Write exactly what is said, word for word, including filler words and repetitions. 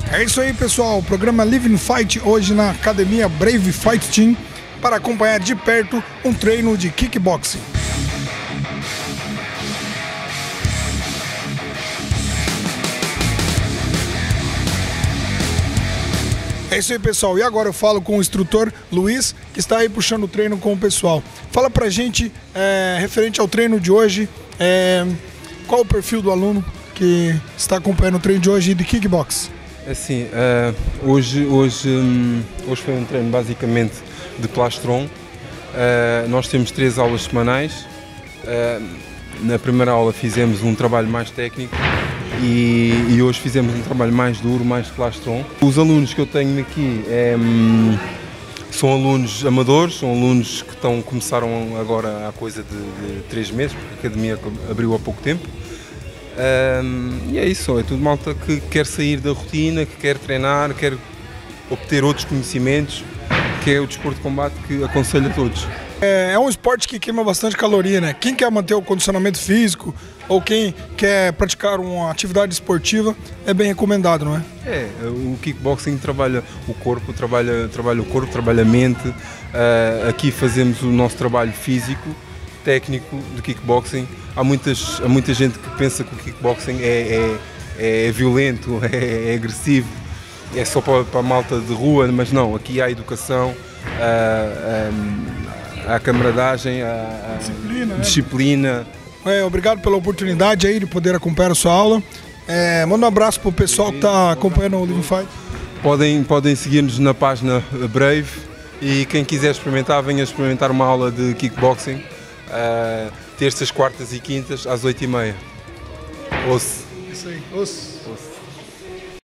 É isso aí, pessoal. O programa Living Fight hoje na Academia Brave Fight Team para acompanhar de perto um treino de kickboxing. É isso aí, pessoal. E agora eu falo com o instrutor Luiz, que está aí puxando o treino com o pessoal. Fala pra gente, é, referente ao treino de hoje, é, qual o perfil do aluno que está acompanhando o treino de hoje de kickbox? Assim, uh, hoje, hoje, um, hoje foi um treino basicamente de plastron. Uh, nós temos três aulas semanais. Uh, na primeira aula fizemos um trabalho mais técnico. E, e hoje fizemos um trabalho mais duro, mais de plastron. Os alunos que eu tenho aqui é, são alunos amadores, são alunos que estão, começaram agora há coisa de, de três meses, porque a academia abriu há pouco tempo. Um, e é isso, é tudo malta que quer sair da rotina, que quer treinar, quer obter outros conhecimentos, que é o desporto de combate que aconselho a todos. É, é um esporte que queima bastante caloria, né? Quem quer manter o condicionamento físico ou quem quer praticar uma atividade esportiva é bem recomendado, não é? É, o kickboxing trabalha o corpo, trabalha, trabalha o corpo, trabalha a mente. Uh, aqui fazemos o nosso trabalho físico, técnico de kickboxing. Há, muitas, há muita gente que pensa que o kickboxing é, é, é violento, é, é agressivo, é só para, para a malta de rua, mas não, aqui há educação. Uh, um, a camaradagem, a, a disciplina. disciplina. É, obrigado pela oportunidade aí de poder acompanhar a sua aula. É, manda um abraço para o pessoal que está acompanhando o Living Fight. Podem, podem seguir-nos na página Brave e quem quiser experimentar, venha experimentar uma aula de kickboxing, uh, terças, quartas e quintas às oito e meia. Ouça. Isso aí, ouça.